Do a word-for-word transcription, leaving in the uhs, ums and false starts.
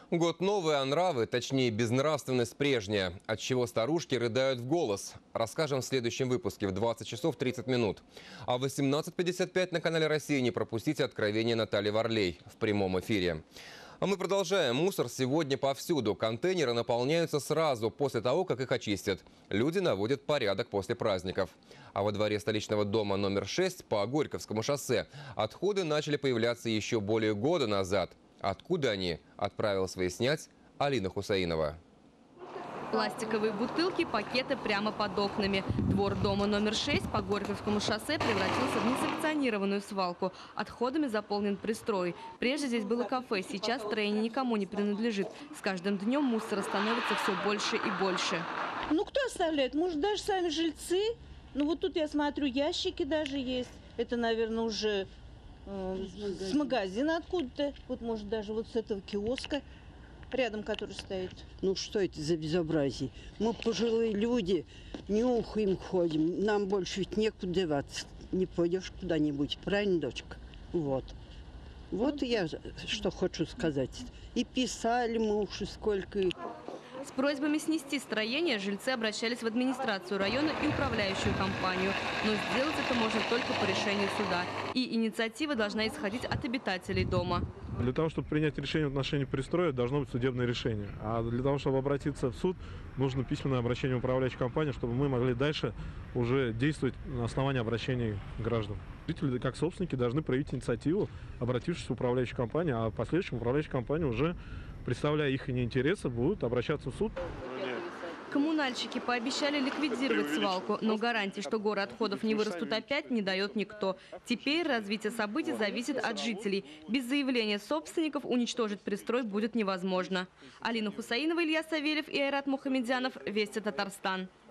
Год новый, а нравы, точнее безнравственность прежняя, от чего старушки рыдают в голос. Расскажем в следующем выпуске в двадцать часов тридцать минут. А в восемнадцать пятьдесят пять на канале «Россия» не пропустите откровение Натальи Варлей в прямом эфире. А мы продолжаем. Мусор сегодня повсюду. Контейнеры наполняются сразу после того, как их очистят. Люди наводят порядок после праздников. А во дворе столичного дома номер шесть по Горьковскому шоссе отходы начали появляться еще более года назад. Откуда они, отправилась выяснять Алина Хусаинова. Пластиковые бутылки, пакеты прямо под окнами. Двор дома номер шесть по Горьковскому шоссе превратился в несанкционированную свалку. Отходами заполнен пристрой. Прежде здесь было кафе, сейчас строение никому не принадлежит. С каждым днем мусора становится все больше и больше. Ну кто оставляет? Может, даже сами жильцы? Ну вот тут я смотрю, ящики даже есть. Это, наверное, уже э, с магазина откуда-то. Вот может даже вот с этого киоска рядом, который стоит. Ну что это за безобразие? Мы пожилые люди, нюхаем, ходим. Нам больше ведь некуда деваться. Не пойдешь куда-нибудь, правильно, дочка? Вот. Вот я что хочу сказать. И писали мы уж сколько. С просьбами снести строение жильцы обращались в администрацию района и управляющую компанию. Но сделать это можно только по решению суда. И инициатива должна исходить от обитателей дома. Для того, чтобы принять решение в отношении пристроя, должно быть судебное решение. А для того, чтобы обратиться в суд, нужно письменное обращение в управляющую компанию, чтобы мы могли дальше уже действовать на основании обращений граждан. Жители, как собственники, должны проявить инициативу, обратившись в управляющую компанию, а в последующем управляющая компания, уже представляя их интересы, будут обращаться в суд. Коммунальщики пообещали ликвидировать свалку, но гарантии, что горы отходов не вырастут опять, не дает никто. Теперь развитие событий зависит от жителей. Без заявления собственников уничтожить пристрой будет невозможно. Алина Хусаинова, Илья Савельев и Айрат Мухамедзянов. Вести Татарстан.